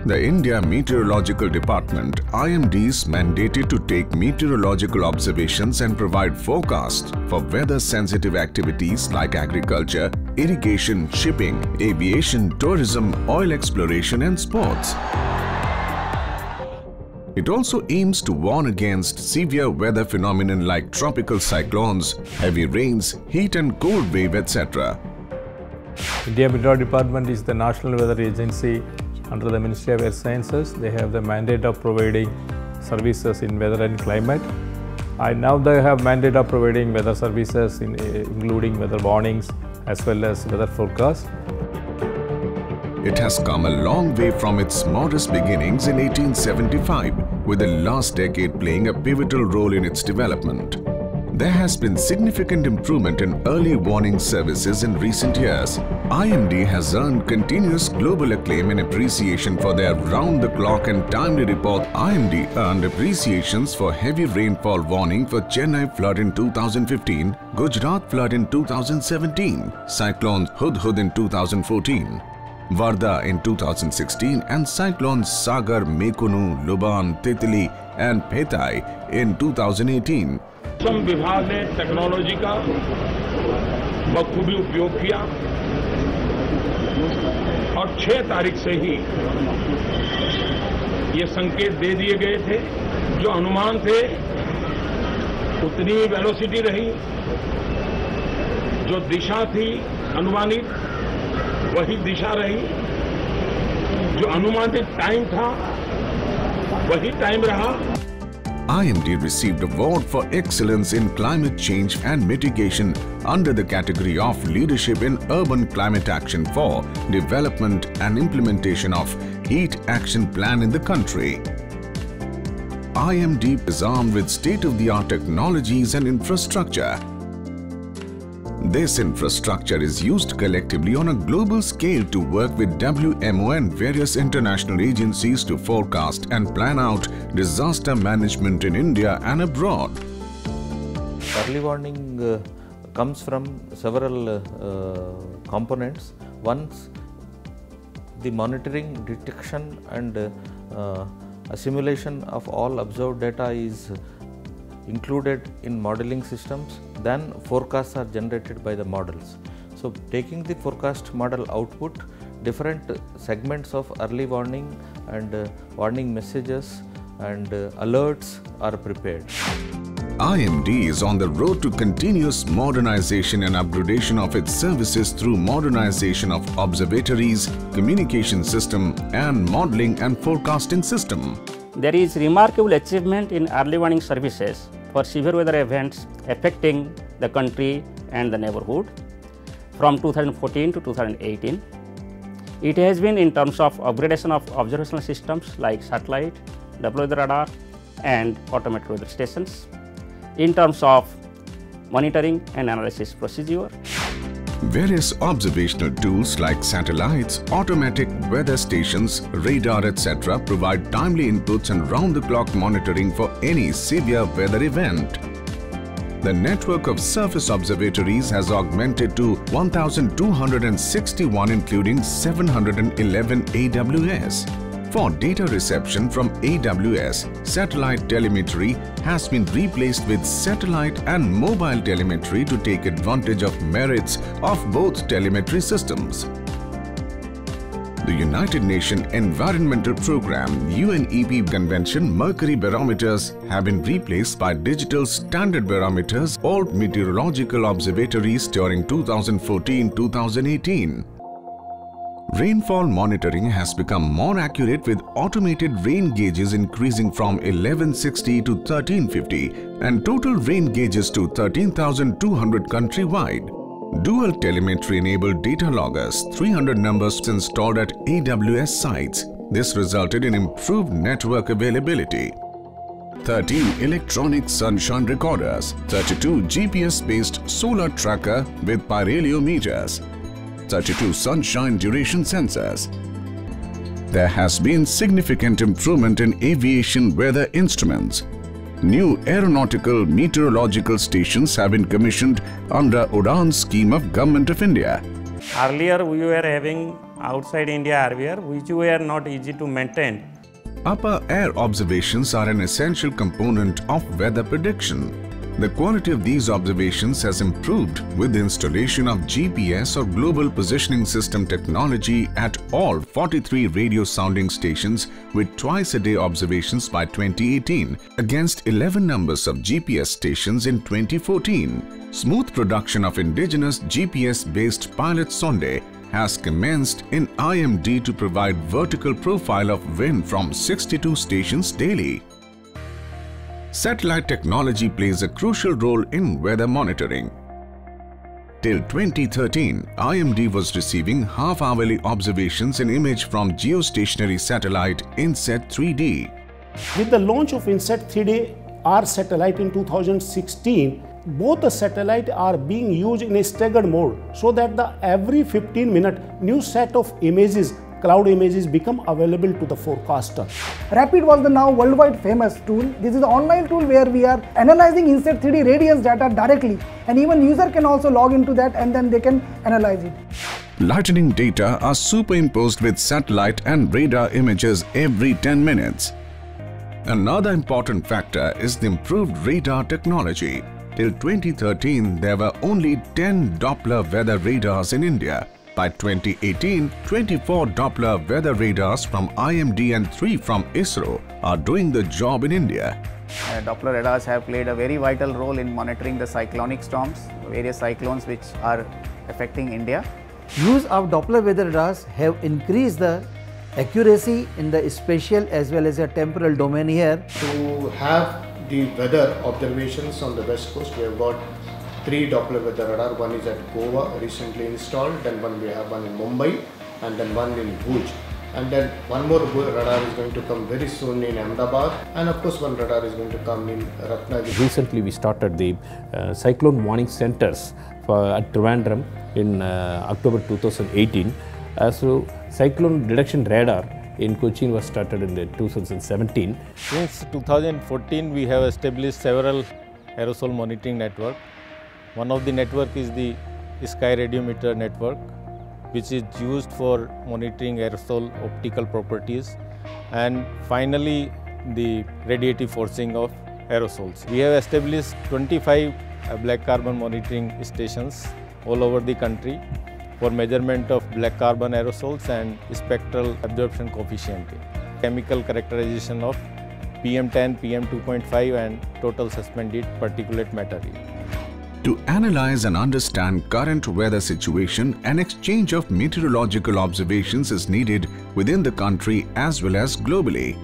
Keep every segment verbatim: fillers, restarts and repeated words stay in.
The India Meteorological Department, I M D, is mandated to take meteorological observations and provide forecasts for weather-sensitive activities like agriculture, irrigation, shipping, aviation, tourism, oil exploration and sports. It also aims to warn against severe weather phenomena like tropical cyclones, heavy rains, heat and cold wave, et cetera. India Meteorology Department is the national weather agency under the Ministry of Earth Sciences. They have the mandate of providing services in weather and climate. And now they have mandate of providing weather services in, uh, including weather warnings as well as weather forecasts. It has come a long way from its modest beginnings in eighteen seventy-five, with the last decade playing a pivotal role in its development. There has been significant improvement in early warning services in recent years. I M D has earned continuous global acclaim and appreciation for their round-the-clock and timely report. I M D earned appreciations for heavy rainfall warning for Chennai flood in two thousand fifteen, Gujarat flood in two thousand seventeen, cyclone Hudhud in two thousand fourteen, Varda in two thousand sixteen and cyclones Sagar, Mekunu, Luban, Titli and Petai in two thousand eighteen. मौसम विभाग ने technology का बखूबी उपयोग किया और छह तारीख से ही ये संकेत दे दिए गए थे। जो अनुमान थे उतनी वेलोसिटी रही, जो दिशा थी अनुमानित वही दिशा रही, जो अनुमानित टाइम था वही टाइम रहा। I M D received award for excellence in climate change and mitigation under the category of leadership in urban climate action for development and implementation of heat action plan in the country. I M D is armed with state-of-the-art technologies and infrastructure. This infrastructure is used collectively on a global scale to work with W M O and various international agencies to forecast and plan out disaster management in India and abroad. Early warning uh, comes from several uh, components. One, the monitoring, detection and uh, uh, assimilation of all observed data is included in modeling systems. Then forecasts are generated by the models. So taking the forecast model output, different segments of early warning and uh, warning messages and uh, alerts are prepared. I M D is on the road to continuous modernization and upgradation of its services through modernization of observatories, communication system and modeling and forecasting system. There is remarkable achievement in early warning services for severe weather events affecting the country and the neighborhood from two thousand fourteen to two thousand eighteen. It has been in terms of upgradation of observational systems like satellite, double weather radar and automated weather stations, in terms of monitoring and analysis procedure. Various observational tools like satellites, automatic weather stations, radar, et cetera provide timely inputs and round-the-clock monitoring for any severe weather event. The network of surface observatories has augmented to one thousand two hundred sixty-one, including seven hundred eleven A W S. For data reception from A W S, satellite telemetry has been replaced with satellite and mobile telemetry to take advantage of merits of both telemetry systems. The United Nations Environmental Programme U N E P Convention mercury barometers have been replaced by digital standard barometers all meteorological observatories during two thousand fourteen to two thousand eighteen. Rainfall monitoring has become more accurate with automated rain gauges increasing from eleven sixty to thirteen fifty and total rain gauges to thirteen thousand two hundred countrywide. Dual telemetry enabled data loggers, three hundred numbers installed at A W S sites. This resulted in improved network availability. thirteen electronic sunshine recorders, thirty-two G P S-based solar tracker with pyrheliometers, thirty-two sunshine duration sensors. There has been significant improvement in aviation weather instruments. New aeronautical meteorological stations have been commissioned under UDAN scheme of Government of India. Earlier we were having outside India earlier, which were not easy to maintain. Upper air observations are an essential component of weather prediction. The quality of these observations has improved with the installation of G P S or Global Positioning System technology at all forty-three radio sounding stations with twice-a-day observations by twenty eighteen against eleven numbers of G P S stations in twenty fourteen. Smooth production of indigenous G P S-based pilot sonde has commenced in I M D to provide vertical profile of wind from sixty-two stations daily. Satellite technology plays a crucial role in weather monitoring. Till twenty thirteen, I M D was receiving half-hourly observations and image from geostationary satellite INSAT three D. With the launch of INSAT three D R satellite in two thousand sixteen, both the satellites are being used in a staggered mode so that the every fifteen minute new set of images, cloud images become available to the forecaster. RAPID was the now worldwide famous tool. This is an online tool where we are analyzing INSAT three D radiance data directly, and even user can also log into that and then they can analyze it. Lightning data are superimposed with satellite and radar images every ten minutes. Another important factor is the improved radar technology. Till twenty thirteen, there were only ten Doppler weather radars in India. By twenty eighteen, twenty-four Doppler weather radars from I M D and three from ISRO are doing the job in India. Uh, Doppler radars have played a very vital role in monitoring the cyclonic storms, various cyclones which are affecting India. Use of Doppler weather radars have increased the accuracy in the spatial as well as the temporal domain here. To have the weather observations on the west coast, we have got three Doppler weather radar. One is at Goa, recently installed, then one we have one in Mumbai, and then one in Bhuj. And then one more radar is going to come very soon in Ahmedabad, and of course one radar is going to come in Ratnagiri. Recently we started the uh, cyclone warning centers for, at Trivandrum in uh, October two thousand eighteen. Uh, so cyclone detection radar in Cochin was started in the two thousand seventeen. Since two thousand fourteen, we have established several aerosol monitoring networks. One of the network is the Sky Radiometer network, which is used for monitoring aerosol optical properties, and finally the radiative forcing of aerosols. We have established twenty-five uh, black carbon monitoring stations all over the country for measurement of black carbon aerosols and spectral absorption coefficient, chemical characterization of P M ten, P M two point five and total suspended particulate matter. To analyze and understand current weather situation, an exchange of meteorological observations is needed within the country as well as globally.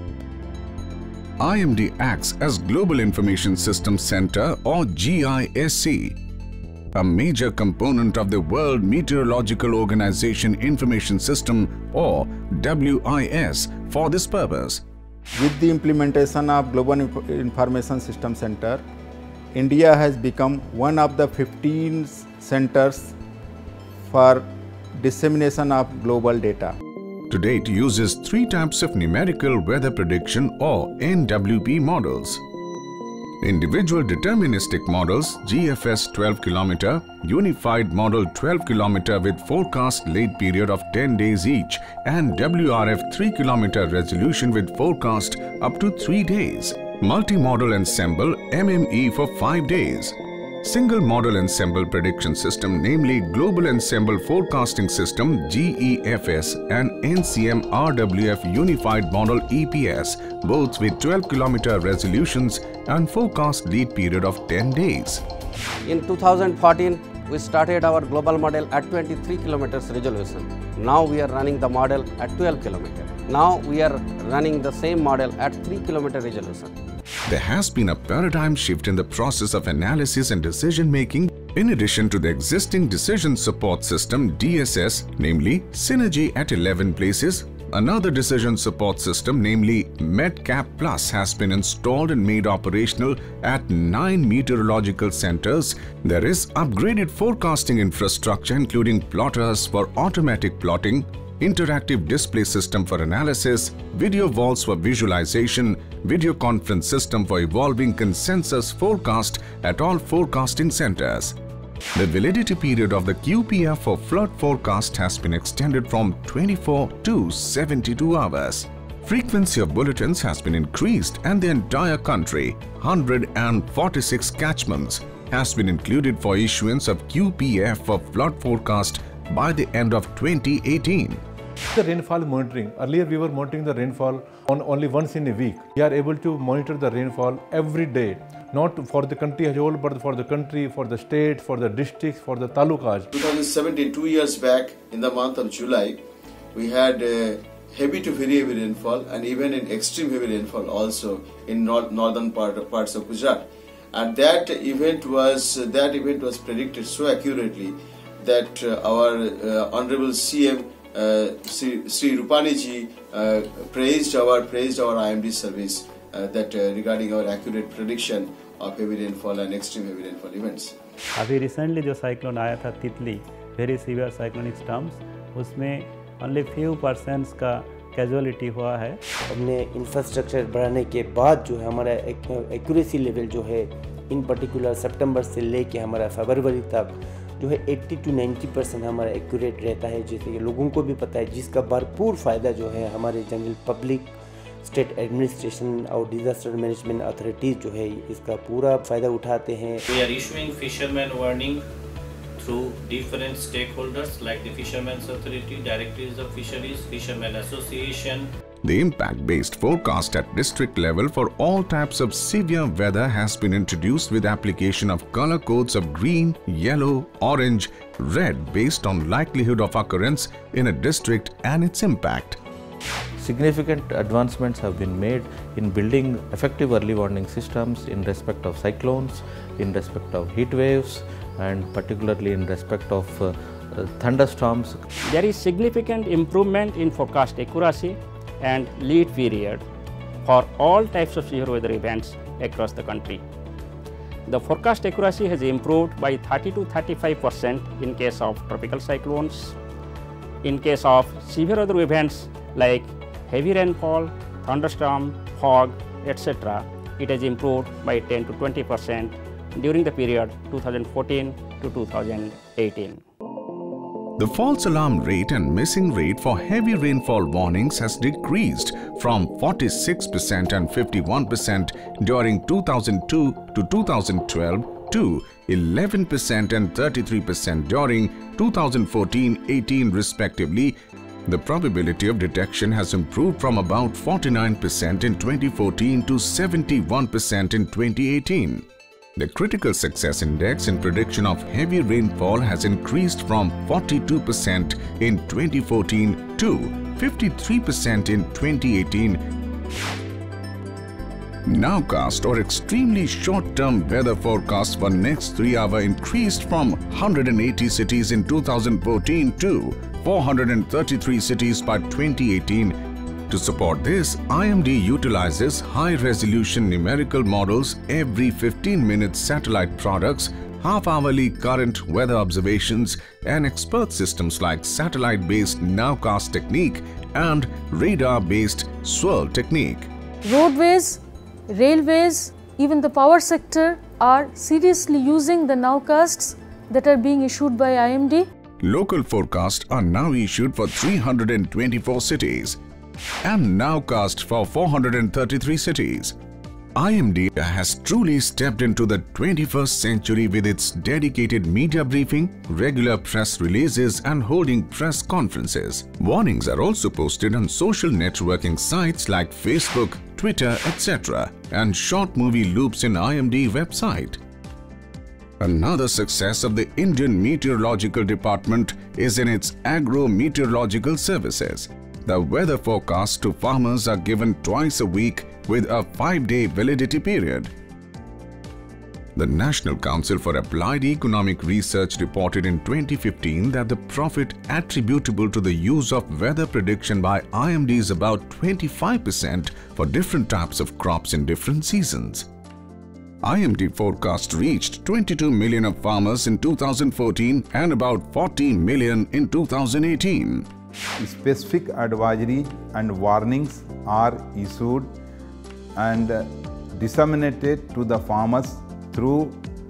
I M D acts as Global Information System Center or G I S C, a major component of the World Meteorological Organization Information System or W I S for this purpose. With the implementation of Global Information System Center, India has become one of the fifteen centers for dissemination of global data. Today it uses three types of numerical weather prediction or N W P models. Individual deterministic models G F S twelve kilometer, Unified Model twelve kilometer with forecast late period of ten days each, and W R F three kilometer resolution with forecast up to three days. Multi-model ensemble M M E for five days. Single model ensemble prediction system, namely Global Ensemble Forecasting System G E F S and N C M R W F Unified Model E P S, both with twelve kilometer resolutions and forecast lead period of ten days. In two thousand fourteen, we started our global model at twenty-three kilometers resolution. Now we are running the model at twelve kilometers. Now we are running the same model at three kilometer resolution. There has been a paradigm shift in the process of analysis and decision making. In addition to the existing decision support system D S S, namely Synergy at eleven places, another decision support system, namely MedCap Plus, has been installed and made operational at nine meteorological centers. There is upgraded forecasting infrastructure including plotters for automatic plotting, interactive display system for analysis, video walls for visualization, video conference system for evolving consensus forecast at all forecasting centers. The validity period of the Q P F for flood forecast has been extended from twenty-four to seventy-two hours. Frequency of bulletins has been increased and the entire country, one hundred forty-six catchments, has been included for issuance of Q P F for flood forecast by the end of twenty eighteen. The rainfall monitoring. Earlier we were monitoring the rainfall on only once in a week. We are able to monitor the rainfall every day, not for the country as a whole, but for the country, for the state, for the districts, for the talukas. twenty seventeen, two years back, in the month of July, we had uh, heavy to very heavy rainfall and even in extreme heavy rainfall also in north, northern part of parts of Gujarat. And that event was uh, that event was predicted so accurately that uh, our uh, Honorable C M uh, Sri, Sri Rupani ji uh, praised our praised our I M D service uh, that uh, regarding our accurate prediction of heavy rainfall and extreme heavy rainfall events. अभी recently जो cyclone आया था Titli, very severe cyclonic storms, उसमें only few percents का casualty हुआ है। हमने infrastructure बढ़ाने के बाद जो है हमारा एक्यूरेसी लेवल जो है इन पर्टिकुलर सितंबर से लेके हमारा फरवरी तक जो है अस्सी टू नब्बे परसेंट हमारा एक्यूरेट रहता है, जैसे कि लोगों को भी पता है, जिसका भरपूर फ़ायदा जो है हमारे जनरल पब्लिक, स्टेट एडमिनिस्ट्रेशन और डिजास्टर मैनेजमेंट अथॉरिटीज़ जो है इसका पूरा फ़ायदा उठाते हैं। We are issuing fishermen warning through different stakeholders like the Fishermen's Authority, Directors of Fisheries, Fishermen Association. The impact-based forecast at district level for all types of severe weather has been introduced with application of color codes of green, yellow, orange, red based on likelihood of occurrence in a district and its impact. Significant advancements have been made in building effective early warning systems in respect of cyclones, in respect of heat waves, and particularly in respect of uh, uh, thunderstorms. There is significant improvement in forecast accuracy and lead period for all types of severe weather events across the country. The forecast accuracy has improved by thirty to thirty-five percent in case of tropical cyclones. In case of severe weather events like heavy rainfall, thunderstorm, fog, et cetera, it has improved by ten to twenty percent during the period two thousand fourteen to two thousand eighteen. The false alarm rate and missing rate for heavy rainfall warnings has decreased from forty-six percent and fifty-one percent during two thousand two to two thousand twelve to eleven percent and thirty-three percent during two thousand fourteen eighteen respectively. The probability of detection has improved from about forty-nine percent in twenty fourteen to seventy-one percent in twenty eighteen. The critical success index in prediction of heavy rainfall has increased from forty-two percent in twenty fourteen to fifty-three percent in twenty eighteen. Nowcast or extremely short-term weather forecast for next three hours increased from one hundred eighty cities in two thousand fourteen to four hundred thirty-three cities by twenty eighteen. To support this, I M D utilizes high-resolution numerical models, every fifteen minutes satellite products, half-hourly current weather observations, and expert systems like satellite-based Nowcast technique and radar-based swirl technique. Roadways, railways, even the power sector are seriously using the Nowcasts that are being issued by I M D. Local forecasts are now issued for three hundred twenty-four cities and Nowcast for four hundred thirty-three cities. I M D has truly stepped into the twenty-first century with its dedicated media briefing, regular press releases and holding press conferences. Warnings are also posted on social networking sites like Facebook, Twitter, et cetera and short movie loops in I M D website. Another success of the Indian Meteorological Department is in its agro-meteorological services. The weather forecasts to farmers are given twice a week with a five-day validity period. The National Council for Applied Economic Research reported in twenty fifteen that the profit attributable to the use of weather prediction by I M D is about twenty-five percent for different types of crops in different seasons. I M D forecast reached twenty-two million of farmers in two thousand fourteen and about forty million in two thousand eighteen. Specific advisory and warnings are issued and disseminated to the farmers through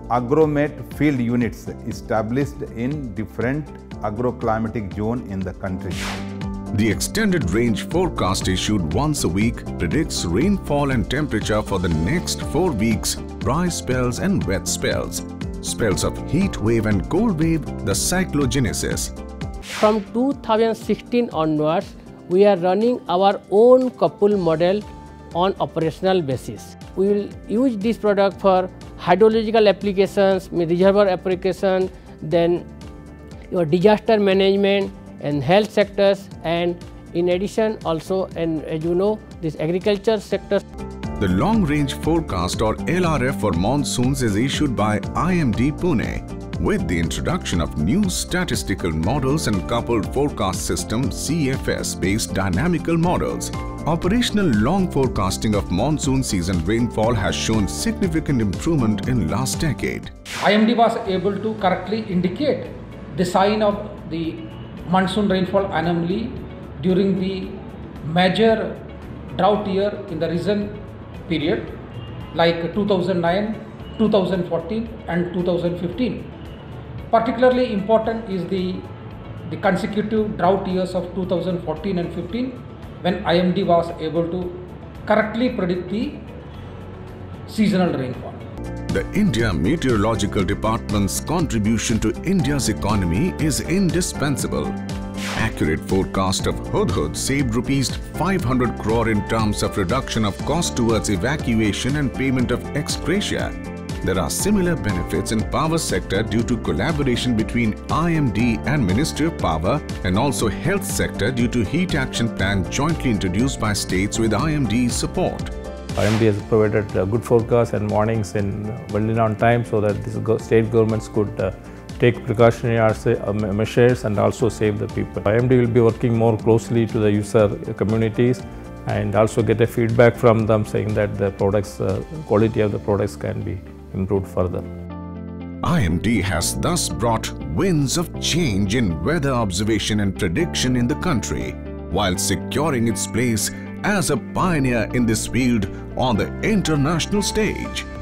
Agromet field units established in different agroclimatic zone in the country. The extended range forecast issued once a week predicts rainfall and temperature for the next four weeks, dry spells and wet spells, spells of heat wave and cold wave, the cyclogenesis. From two thousand sixteen onwards, we are running our own couple model on operational basis. We will use this product for hydrological applications, reservoir application, then your disaster management and health sectors, and in addition also, and as you know, this agriculture sector. The long range forecast or L R F for monsoons is issued by I M D Pune. With the introduction of new statistical models and coupled forecast system C F S based dynamical models, operational long forecasting of monsoon season rainfall has shown significant improvement in last decade. I M D was able to correctly indicate the sign of the monsoon rainfall anomaly during the major drought year in the recent period like two thousand nine, two thousand fourteen and two thousand fifteen. Particularly important is the, the consecutive drought years of two thousand fourteen and fifteen, when I M D was able to correctly predict the seasonal rainfall. The India Meteorological Department's contribution to India's economy is indispensable. Accurate forecast of Hudhud saved rupees five hundred crore in terms of reduction of cost towards evacuation and payment of ex gratia. There are similar benefits in power sector due to collaboration between I M D and Ministry of Power, and also health sector due to heat action plan jointly introduced by states with I M D's support. I M D has provided uh, good forecasts and warnings in uh, well in on time, so that these go state governments could uh, take precautionary uh, measures and also save the people. I M D will be working more closely to the user communities and also get a feedback from them saying that the products, uh, quality of the products can be improved further. I M D has thus brought winds of change in weather observation and prediction in the country, while securing its place as a pioneer in this field on the international stage.